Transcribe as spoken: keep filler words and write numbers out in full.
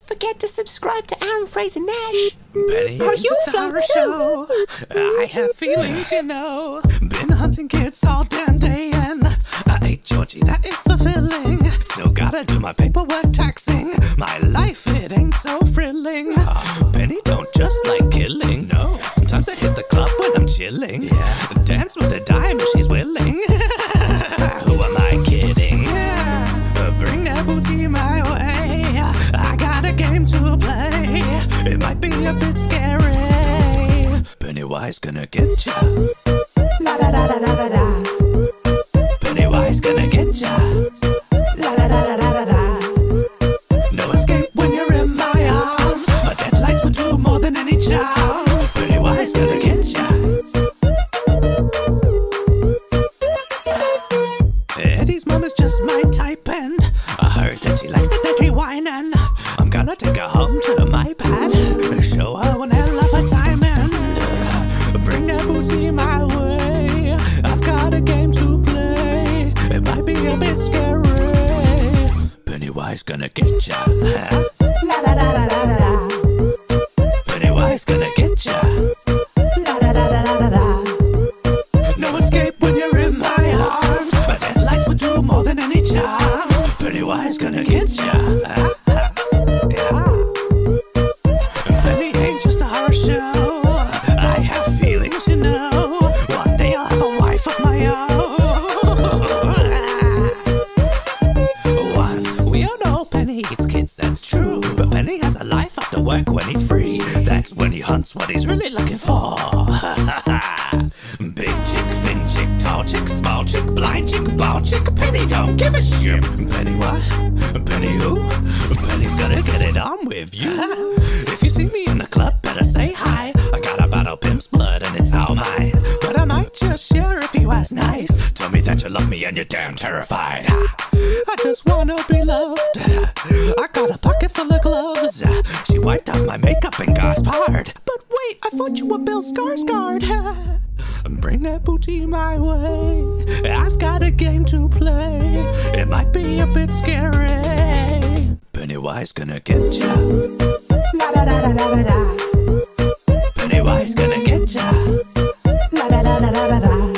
forget to subscribe to Aaron Fraser Nash. Penny, Are it's you just a horror show. I have feelings, you know. Been hunting kids all damn day and I ate Georgie, that is fulfilling. Still gotta do my paperwork taxing. My life, it ain't so thrilling. Uh, Penny don't just like killing, no. Sometimes I hit the club when I'm chilling. Yeah. Dance with a dime if she's willing. Who am I kidding? Yeah. Uh, bring that booty my way. I got a game to play. It might be a bit scary. Pennywise gonna get ya. La da da da da da da. Pennywise gonna get ya. La da da da da da da. No escape when you're in my arms. My deadlights will do more than any charm. Pennywise gonna get ya. Eddie's mom is just my type and I heard that she likes the dirty wine and I'm gonna take her home to my pad. Show her one hell of a time and uh, bring that booty my way. I've got a game to play. It might be a bit scary. Pennywise gonna get ya. La da da da da da. Pennywise gonna get ya. La da da da da da. No escape when you're in my arms. My deadlights will do more than any charms. Pennywise gonna get ya. That's true, but Penny has a life after work when he's free. That's when he hunts what he's really looking for. Big chick, thin chick, tall chick, small chick, blind chick, bald chick. Penny don't give a shit. Penny what? Penny who? Penny's gonna get it on with you. If you see me in the club, better say hi. I got a bottle of pimp's blood and it's all mine. But I might just share if you ask nice. Tell me that you love me and you're damn terrified. I just wanna be loved. I got a pocket full of gloves. She wiped off my makeup and gasped hard. But wait, I thought you were Bill Skarsgård. Bring that booty my way. I've got a game to play. It might be a bit scary. Pennywise gonna get ya. La da da da da da. Pennywise gonna get ya. La da da da da da.